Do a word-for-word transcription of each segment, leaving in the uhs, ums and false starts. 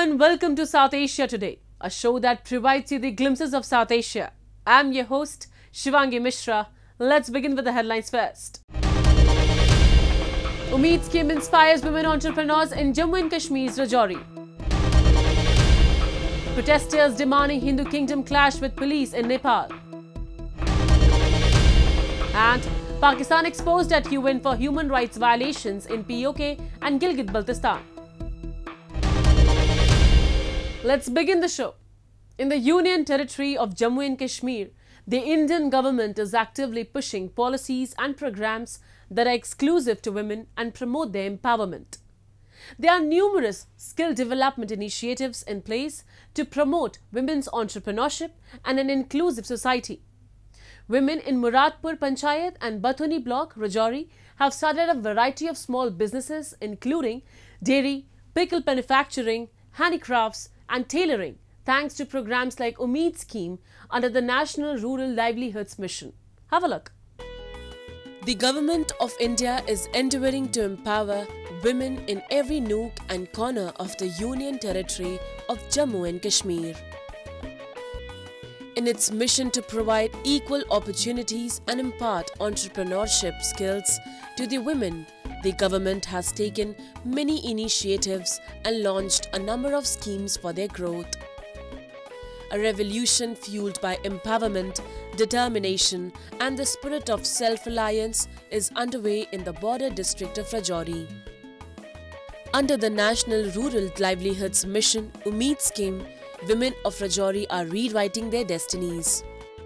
and welcome to South Asia Today, a show that provides you the glimpses of South Asia. I'm your host, Shivangi Mishra. Let's begin with the headlines first. Umeed scheme inspires women entrepreneurs in Jammu and Kashmir's Rajouri. Protesters demanding Hindu kingdom clash with police in Nepal. And Pakistan exposed at U N for human rights violations in P O K and Gilgit-Baltistan. Let's begin the show. In the Union Territory of Jammu and Kashmir, the Indian government is actively pushing policies and programs that are exclusive to women and promote their empowerment. There are numerous skill development initiatives in place to promote women's entrepreneurship and an inclusive society. Women in Muradpur Panchayat and Bathuni Block, Rajouri, have started a variety of small businesses including dairy, pickle manufacturing, handicrafts and tailoring, thanks to programs like Umeed scheme under the National Rural Livelihoods Mission. Have a look. The Government of India is endeavouring to empower women in every nook and corner of the Union Territory of Jammu and Kashmir. In its mission to provide equal opportunities and impart entrepreneurship skills to the women, the government has taken many initiatives and launched a number of schemes for their growth. A revolution fueled by empowerment, determination and the spirit of self-reliance is underway in the border district of Rajouri. Under the National Rural Livelihoods Mission Umeed scheme, women of Rajouri are rewriting their destinies.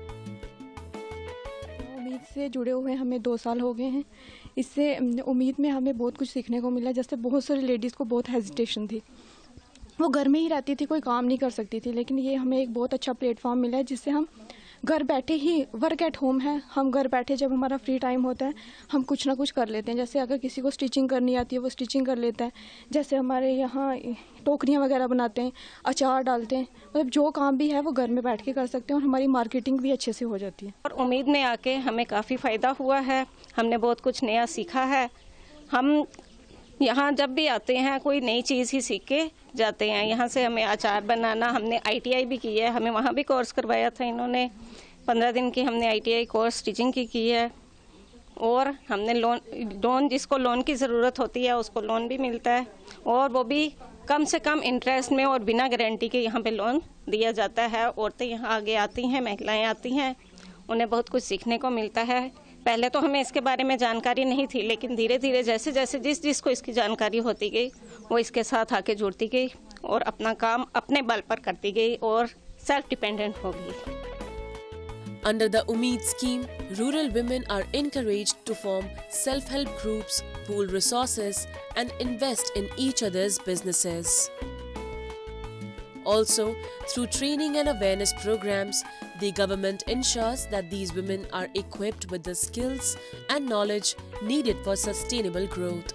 उम्मीद से जुड़े हुए हमें दो साल हो गए हैं। इससे उम्मीद में हमें बहुत कुछ सीखने को मिला। जैसे बहुत सारी लेडीज़ को बहुत हेजिटेशन थी, वो घर में ही रहती थी, कोई काम नहीं कर सकती थी, लेकिन ये हमें एक बहुत अच्छा प्लेटफॉर्म मिला है जिससे हम घर बैठे ही, वर्क एट होम है, हम घर बैठे जब हमारा फ्री टाइम होता है हम कुछ ना कुछ कर लेते हैं। जैसे अगर किसी को स्टिचिंग करनी आती है वो स्टिचिंग कर लेता है। जैसे हमारे यहाँ टोकरियाँ वगैरह बनाते हैं, अचार डालते हैं, मतलब जो काम भी है वो घर में बैठ के कर सकते हैं और हमारी मार्केटिंग भी अच्छे से हो जाती है। और उम्मीद में आके हमें काफ़ी फ़ायदा हुआ है, हमने बहुत कुछ नया सीखा है। हम यहाँ जब भी आते हैं कोई नई चीज़ ही सीख के जाते हैं। यहाँ से हमें अचार बनाना, हमने आईटीआई भी की है, हमें वहाँ भी कोर्स करवाया था इन्होंने। पंद्रह दिन की हमने आईटीआई कोर्स स्टिचिंग की की है और हमने लोन लोन जिसको लोन की ज़रूरत होती है उसको लोन भी मिलता है और वो भी कम से कम इंटरेस्ट में और बिना गारंटी के यहाँ पे लोन दिया जाता है। औरतें यहाँ आगे आती हैं, महिलाएँ आती हैं, उन्हें बहुत कुछ सीखने को मिलता है। पहले तो हमें इसके बारे में जानकारी नहीं थी, लेकिन धीरे धीरे जैसे जैसे जिस जिसको इसकी जानकारी होती गई वो इसके साथ आके जुड़ती गई और अपना काम अपने बल पर करती गई और सेल्फ डिपेंडेंट हो गई। Under the Umeed scheme, rural women are encouraged to form self-help groups, pool resources and invest in each other's businesses. Also, through training and awareness programs, the government ensures that these women are equipped with the skills and knowledge needed for sustainable growth.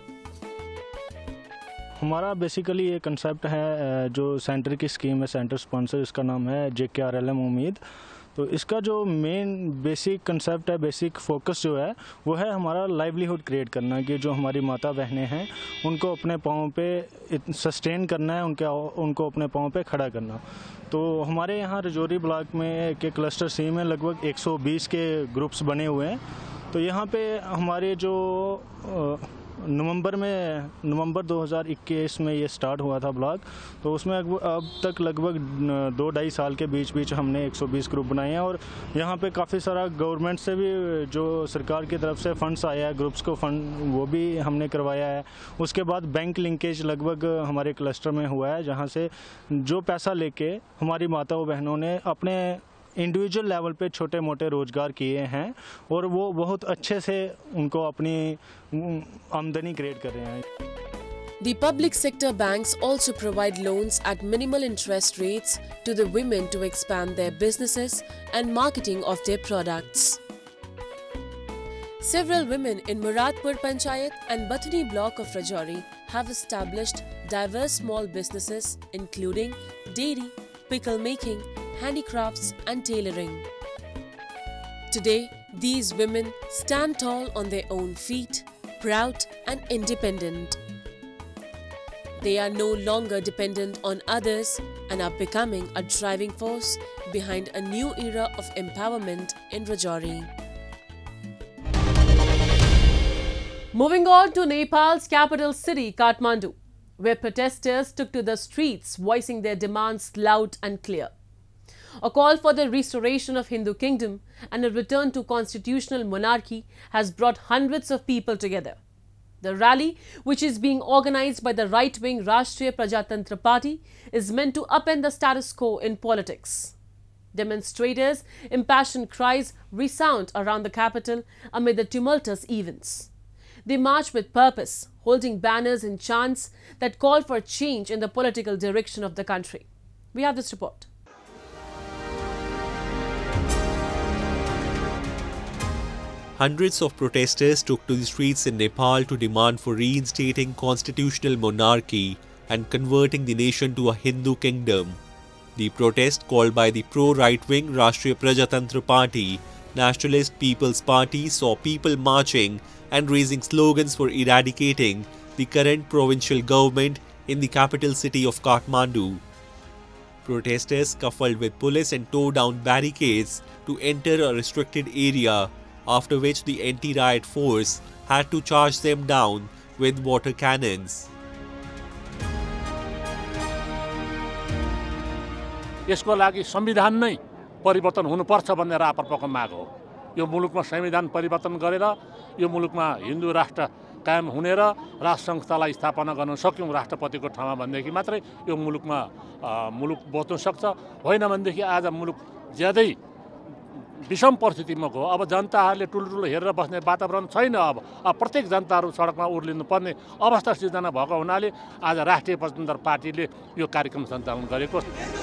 हमारा basically ये concept है जो centre की scheme है, centre sponsor, इसका नाम है जे के आर एल एम उम्मीद। तो इसका जो मेन बेसिक कंसेप्ट है, बेसिक फोकस जो है वो है हमारा लाइवलीहुड क्रिएट करना, कि जो हमारी माता बहनें हैं उनको अपने पाँव पे सस्टेन करना है, उनके उनको अपने पाँव पे खड़ा करना। तो हमारे यहाँ रजौरी ब्लॉक में के क्लस्टर सी में लगभग एक सौ बीस के ग्रुप्स बने हुए हैं। तो यहाँ पे हमारे जो नवंबर में नवंबर दो हज़ार इक्कीस में ये स्टार्ट हुआ था ब्लॉग, तो उसमें अब तक लगभग दो ढाई साल के बीच बीच हमने एक सौ बीस ग्रुप बनाए हैं और यहाँ पे काफ़ी सारा गवर्नमेंट से भी जो सरकार की तरफ से फंड्स आया है, ग्रुप्स को फंड वो भी हमने करवाया है। उसके बाद बैंक लिंकेज लगभग हमारे क्लस्टर में हुआ है, जहाँ से जो पैसा लेके हमारी माताओं बहनों ने अपने इंडिविजुअल लेवल पे छोटे मोटे रोजगार किए हैं और वो बहुत अच्छे से उनको अपनी आमदनी क्रिएट कर रहे हैं। The public sector banks also provide loans at minimal interest rates to the women to expand their businesses and marketing of their products. Several women in Muradpur Panchayat and Bathuni Block of Rajouri have established diverse small businesses including dairy, pickle making, handicrafts and tailoring. Today, these women stand tall on their own feet, proud and independent. They are no longer dependent on others and are becoming a driving force behind a new era of empowerment in Rajouri. Moving on to Nepal's capital city, Kathmandu, where protesters took to the streets voicing their demands loud and clear. A call for the restoration of Hindu kingdom and a return to constitutional monarchy has brought hundreds of people together. The rally, which is being organized by the right-wing Rashtriya Prajatantra Party, is meant to upend the status quo in politics. Demonstrators' impassioned cries resound around the capital amid the tumultuous events. They march with purpose, holding banners and chants that call for change in the political direction of the country. We have this report. Hundreds of protesters took to the streets in Nepal to demand for reinstating constitutional monarchy and converting the nation to a Hindu kingdom. The protest, called by the pro-right-wing Rashtriya Prajatantra Party, Nationalist People's Party, saw people marching and raising slogans for eradicating the current provincial government in the capital city of Kathmandu. Protesters scuffled with police and tore down barricades to enter a restricted area, after which the anti-riot force had to charge them down with water cannons. यसको लागि संविधान नै परिवर्तन हुनुपर्छ भन्ने रापरपको माग हो। यो मुलुकमा संविधान परिवर्तन गरेर यो मुलुकमा हिन्दू राष्ट्र कायम हुने र राष्ट्र संस्थालाई स्थापना गर्न सक्यौं राष्ट्रपतिको ठाउँमा भन्देखि मात्रै यो मुलुकमा मुलुक बच्न सक्छ। होइन भन्देखि आज मुलुक ज्यादै विषम परिस्थितिमा गयो। अब जनताहरूले टुलटुलो हेरेर बस्ने वातावरण छैन। अब अब प्रत्येक जनताहरू सडकमा उर्लिनु पर्ने अवस्था सिर्जना भएको हुनाले आज राष्ट्रिय प्रजातन्त्र पार्टीले यो कार्यक्रम सञ्चालन गरेको।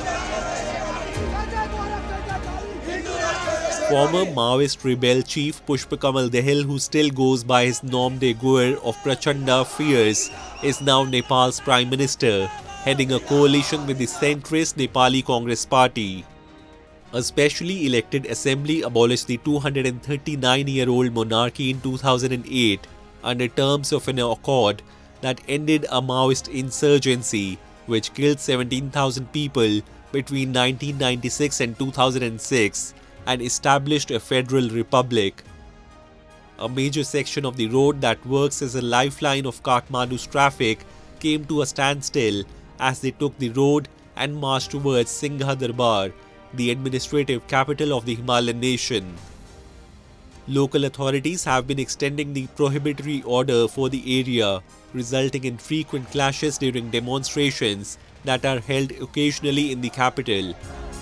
Former Maoist rebel chief Pushpakamal Dahal, who still goes by his nom de guerre of Prachanda Fierce, is now Nepal's Prime Minister, heading a coalition with the centrist Nepali Congress Party. A specially elected assembly abolished the two hundred thirty-nine-year-old monarchy in two thousand eight under terms of an accord that ended a Maoist insurgency which killed seventeen thousand people between nineteen ninety-six and two thousand six and established a federal republic. A major section of the road that works as a lifeline of Kathmandu's traffic came to a standstill as they took the road and marched towards Singha Darbar, the administrative capital of the Himalayan nation. Local authorities have been extending the prohibitory order for the area, resulting in frequent clashes during demonstrations that are held occasionally in the capital.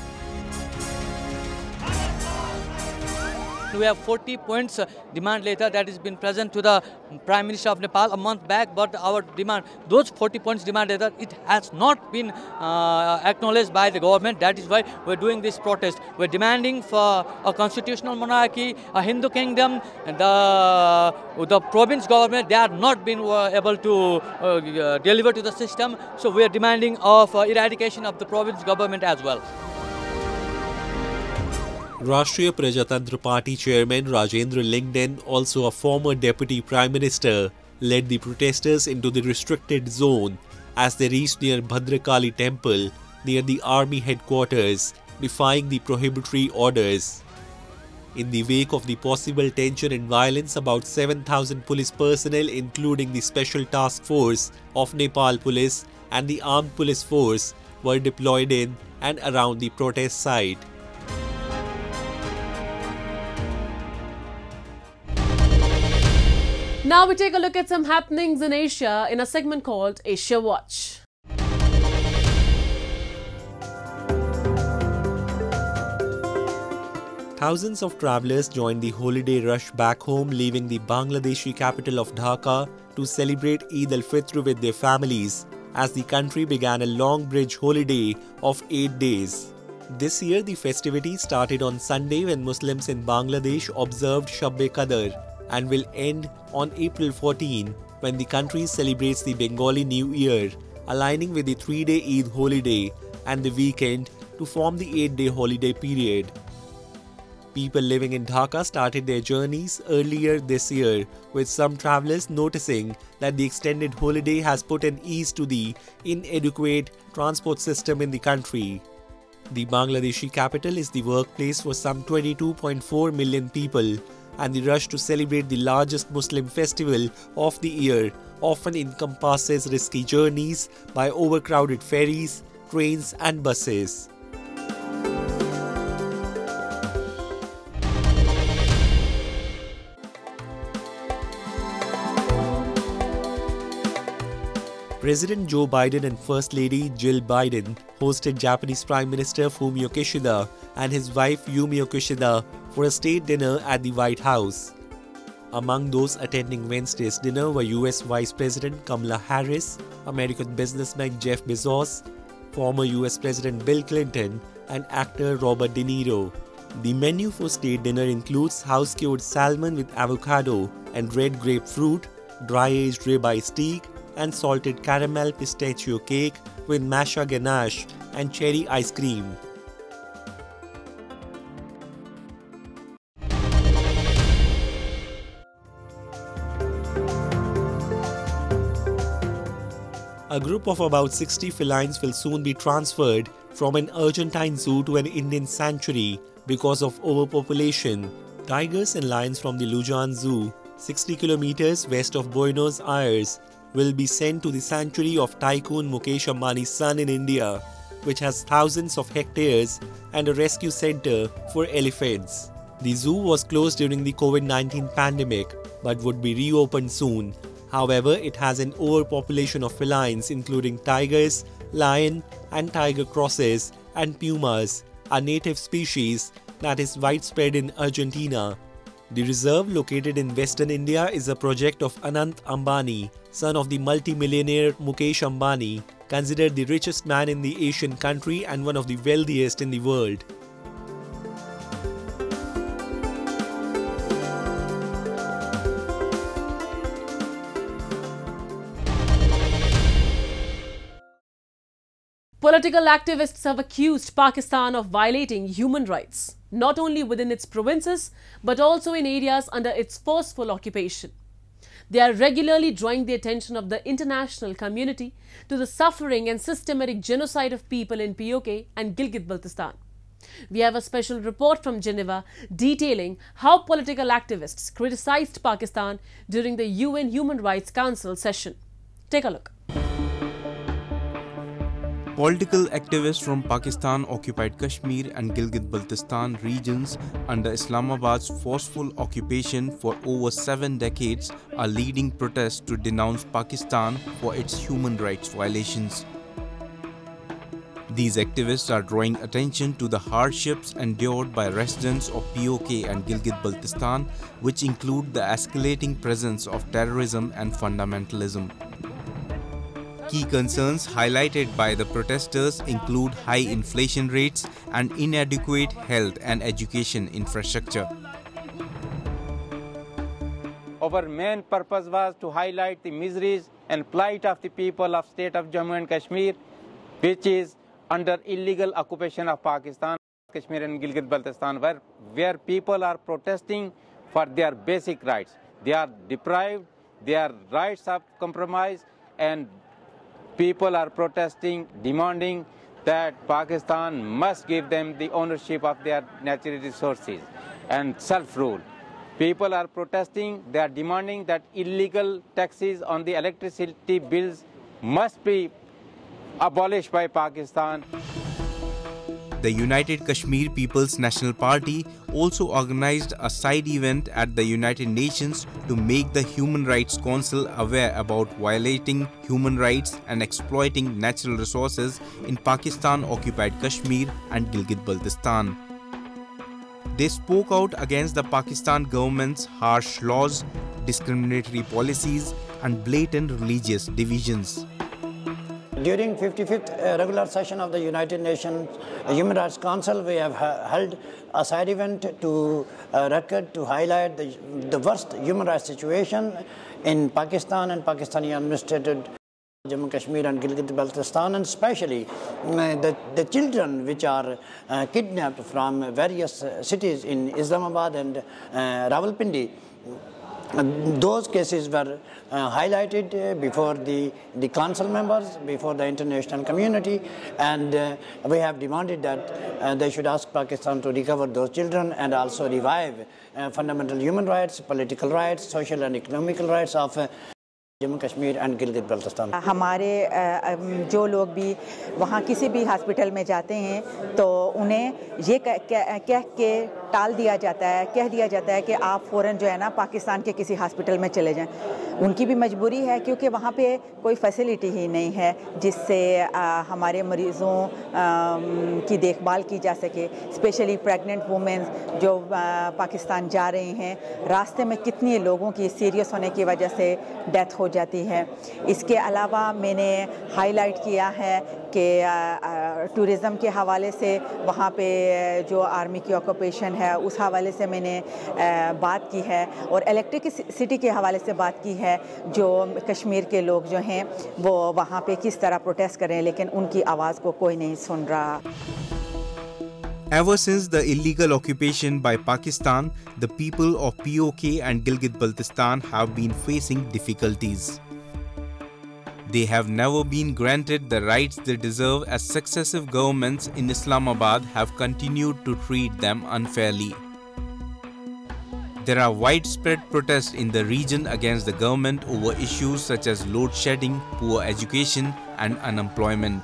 We have forty points uh, demand letter that has been present to the Prime Minister of Nepal a month back, but our demand, those forty points demand letter, it has not been uh, acknowledged by the government. That is why we're doing this protest. We're demanding for a constitutional monarchy, a Hindu kingdom, and the, the province government, they are not been uh, able to uh, deliver to the system. So we are demanding of uh, eradication of the province government as well. Rashtriya Prajatantra Party chairman Rajendra Lingden, also a former deputy prime minister, led the protesters into the restricted zone as they reached near Bhadrakali temple near the army headquarters, defying the prohibitory orders. In the wake of the possible tension and violence, about seven thousand police personnel, including the Special Task Force of Nepal Police and the Armed Police Force, were deployed in and around the protest site. Now we take a look at some happenings in Asia in a segment called Asia Watch. Thousands of travelers joined the holiday rush back home, leaving the Bangladeshi capital of Dhaka to celebrate Eid al-Fitr with their families as the country began a long bridge holiday of eight days. This year, the festivity started on Sunday when Muslims in Bangladesh observed Shab-e-Qadr and will end on April fourteenth when the country celebrates the Bengali New Year, aligning with the three-day Eid holiday and the weekend to form the eight-day holiday period. People living in Dhaka started their journeys earlier this year, with some travelers noticing that the extended holiday has put an ease to the inadequate transport system in the country. The Bangladeshi capital is the workplace for some twenty-two point four million people, and the rush to celebrate the largest Muslim festival of the year often encompasses risky journeys by overcrowded ferries, trains and buses. President Joe Biden and First Lady Jill Biden hosted Japanese Prime Minister Fumio Kishida and his wife Yumio Kishida for a state dinner at the White House. Among those attending Wednesday's dinner were U S Vice President Kamala Harris, American businessman Jeff Bezos, former U S President Bill Clinton, and actor Robert De Niro. The menu for state dinner includes house-cured salmon with avocado and red grapefruit, dry-aged ribeye steak, and salted caramel pistachio cake with masha ganache and cherry ice cream. A group of about sixty felines will soon be transferred from an Argentine zoo to an Indian sanctuary because of overpopulation. Tigers and lions from the Luján Zoo, sixty kilometers west of Buenos Aires, will be sent to the sanctuary of tycoon Mukesh Ambani's son in India, which has thousands of hectares and a rescue center for elephants. The zoo was closed during the COVID nineteen pandemic but would be reopened soon. However, it has an overpopulation of felines including tigers, lion and tiger crosses and pumas, a native species that is widespread in Argentina. The reserve, located in western India, is a project of Anant Ambani, son of the multi-millionaire Mukesh Ambani, considered the richest man in the Asian country and one of the wealthiest in the world. Political activists have accused Pakistan of violating human rights, not only within its provinces, but also in areas under its forceful occupation. They are regularly drawing the attention of the international community to the suffering and systematic genocide of people in P O K and Gilgit-Baltistan. We have a special report from Geneva detailing how political activists criticized Pakistan during the U N Human Rights Council session. Take a look. Political activists from Pakistan-occupied Kashmir and Gilgit-Baltistan regions under Islamabad's forceful occupation for over seven decades are leading protests to denounce Pakistan for its human rights violations. These activists are drawing attention to the hardships endured by residents of P O K and Gilgit-Baltistan, which include the escalating presence of terrorism and fundamentalism. Key concerns highlighted by the protesters include high inflation rates and inadequate health and education infrastructure. Our main purpose was to highlight the miseries and plight of the people of state of Jammu and Kashmir, which is under illegal occupation of Pakistan, Kashmir and Gilgit-Baltistan, where, where people are protesting for their basic rights. They are deprived, their rights are compromised, and people are protesting, demanding that Pakistan must give them the ownership of their natural resources and self-rule. People are protesting, they are demanding that illegal taxes on the electricity bills must be abolished by Pakistan. The United Kashmir People's National Party also organized a side event at the United Nations to make the Human Rights Council aware about violating human rights and exploiting natural resources in Pakistan-occupied Kashmir and Gilgit-Baltistan. They spoke out against the Pakistan government's harsh laws, discriminatory policies, and blatant religious divisions. During fifty-fifth uh, regular session of the United Nations Human Rights Council, we have ha held a side event to uh, record to highlight the, the worst human rights situation in Pakistan and Pakistani administrated Jammu Kashmir and Gilgit-Baltistan, and especially uh, the, the children which are uh, kidnapped from various uh, cities in Islamabad and uh, Rawalpindi. Uh, those cases were uh, highlighted uh, before the, the council members, before the international community, and uh, we have demanded that uh, they should ask Pakistan to recover those children and also revive uh, fundamental human rights, political rights, social and economical rights of uh, Jammu Kashmir and Gilgit Baltistan. हमारे जो लोग भी वहाँ किसी भी hospital में जाते हैं तो उन्हें ये कह कह के टाल दिया जाता है, कह दिया जाता है कि आप फ़ौरन जो है ना पाकिस्तान के किसी हॉस्पिटल में चले जाएं। उनकी भी मजबूरी है क्योंकि वहाँ पे कोई फैसिलिटी ही नहीं है जिससे हमारे मरीज़ों की देखभाल की जा सके। स्पेशली प्रेग्नेंट वुमेन जो आ, पाकिस्तान जा रही हैं, रास्ते में कितनी लोगों की सीरियस होने की वजह से डेथ हो जाती है। इसके अलावा मैंने हाईलाइट किया है कि टूरिज़म के हवाले से वहाँ पे जो आर्मी की ऑक्यूपेशन है उस हवाले से मैंने आ, बात की है, और इलेक्ट्रिसिटी के हवाले से बात की है जो कश्मीर के लोग जो हैं वो वहाँ पे किस तरह प्रोटेस्ट कर रहे हैं, लेकिन उनकी आवाज़ को कोई नहीं सुन रहा। Ever since the illegal occupation by Pakistan, the people of P O K and Gilgit-Baltistan have been facing difficulties. They have never been granted the rights they deserve, as successive governments in Islamabad have continued to treat them unfairly. There are widespread protests in the region against the government over issues such as load shedding, poor education, and unemployment.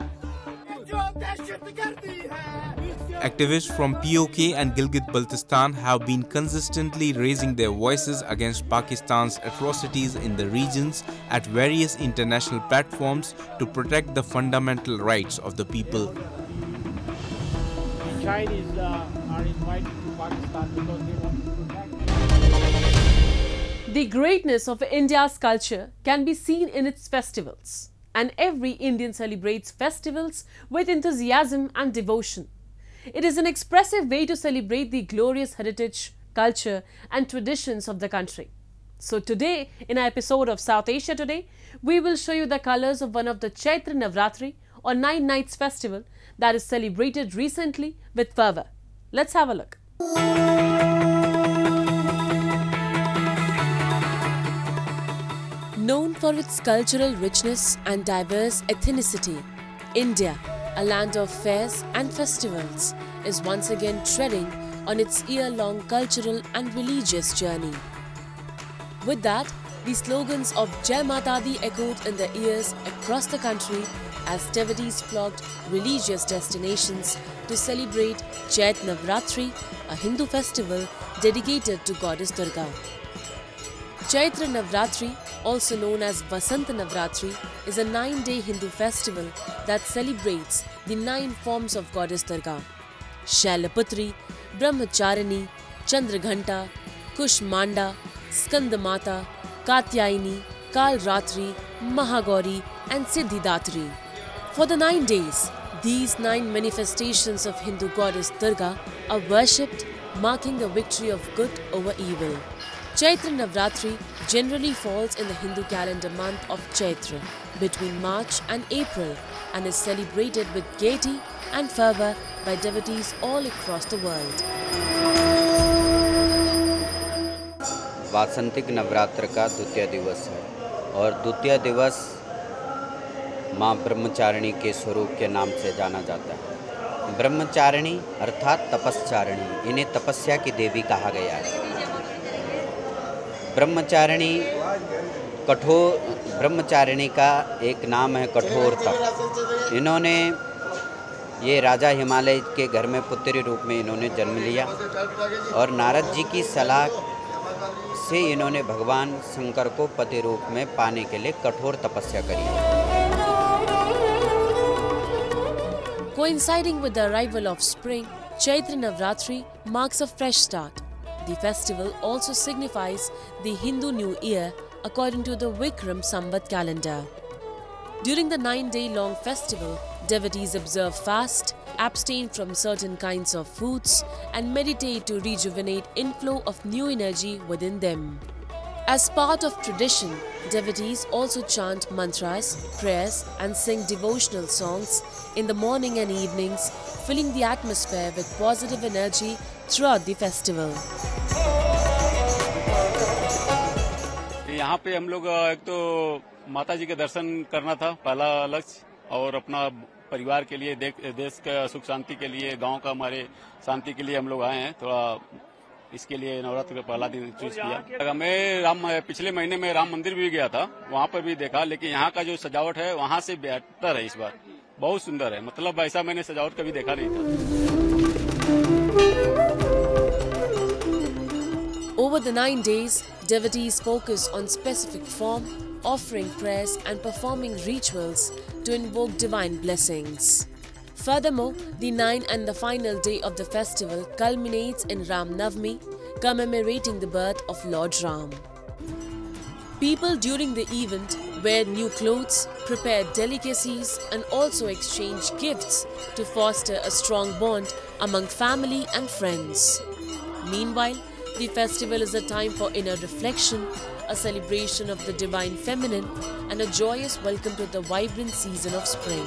Activists from P O K and Gilgit-Baltistan have been consistently raising their voices against Pakistan's atrocities in the regions at various international platforms to protect the fundamental rights of the people. The Chinese uh, are invited to Pakistan because they want to protect. The greatness of India's culture can be seen in its festivals, and every Indian celebrates festivals with enthusiasm and devotion. It is an expressive way to celebrate the glorious heritage, culture and traditions of the country. So today, in our episode of South Asia Today, we will show you the colors of one of the Chaitra Navratri or Nine Nights festival that is celebrated recently with fervour. Let's have a look. Known for its cultural richness and diverse ethnicity, India, a land of fairs and festivals, is once again treading on its year-long cultural and religious journey. With that, the slogans of Jai Mata Di echoed in the ears across the country as devotees flocked religious destinations to celebrate Chaitra Navratri, a Hindu festival dedicated to Goddess Durga. Chaitra Navratri, also known as Vasant Navratri, is a nine-day Hindu festival that celebrates the nine forms of Goddess Durga: Shailaputri, Brahmacharini, Chandraghanta, Kushmanda, Skandamata, Katyayini, Kalratri, Mahagauri and Siddhidatri. For the nine days, these nine manifestations of Hindu Goddess Durga are worshipped, marking the victory of good over evil. Chaitra Navratri generally falls in the Hindu calendar month of Chaitra between March and April and is celebrated with gaiety and fervour by devotees all across the world. वासंतिक नवरात्र का द्वितीय दिवस है और द्वितीय दिवस माँ ब्रह्मचारिणी के स्वरूप के नाम से जाना जाता है। ब्रह्मचारिणी अर्थात तपस्चारिणी, इन्हें तपस्या की देवी कहा गया है। ब्रह्मचारिणी कठोर ब्रह्मचारिणी का एक नाम है कठोर तप। इन्होंने ये राजा हिमालय के घर में पुत्री रूप में इन्होंने जन्म लिया और नारद जी की सलाह से इन्होंने भगवान शंकर को पति रूप में पाने के लिए कठोर तपस्या करी। Coinciding with the arrival of spring, Chaitra Navratri marks a fresh start. The festival also signifies the Hindu New Year according to the Vikram Samvat calendar. During the nine-day-long festival, devotees observe fast, abstain from certain kinds of foods and meditate to rejuvenate inflow of new energy within them. As part of tradition, devotees also chant mantras, prayers and sing devotional songs in the morning and evenings, filling the atmosphere with positive energy throughout the festival. यहाँ पे हम लोग एक तो माता जी के दर्शन करना था पहला लक्ष्य, और अपना परिवार के लिए, देश का सुख शांति के लिए, गांव का हमारे शांति के लिए हम लोग आए हैं। थोड़ा इसके लिए नवरात्र का पहला दिन चूज किया। मैं राम पिछले महीने में राम मंदिर भी गया था, वहाँ पर भी देखा, लेकिन यहाँ का जो सजावट है वहाँ से बेहतर है इस बार, बहुत सुंदर है। मतलब ऐसा मैंने सजावट कभी देखा नहीं था। Over the nine days, devotees focus on specific form, offering prayers and performing rituals to invoke divine blessings. Furthermore, the ninth and the final day of the festival culminates in Ram Navami, commemorating the birth of Lord Ram. People during the event wear new clothes, prepare delicacies and also exchange gifts to foster a strong bond among family and friends. Meanwhile, the festival is a time for inner reflection, a celebration of the divine feminine and a joyous welcome to the vibrant season of spring.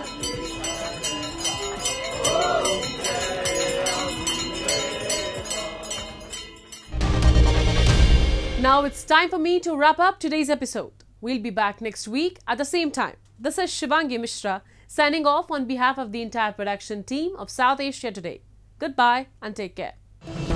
Now it's time for me to wrap up today's episode. We'll be back next week at the same time. This is Shivangi Mishra signing off on behalf of the entire production team of South Asia Today. Goodbye and take care.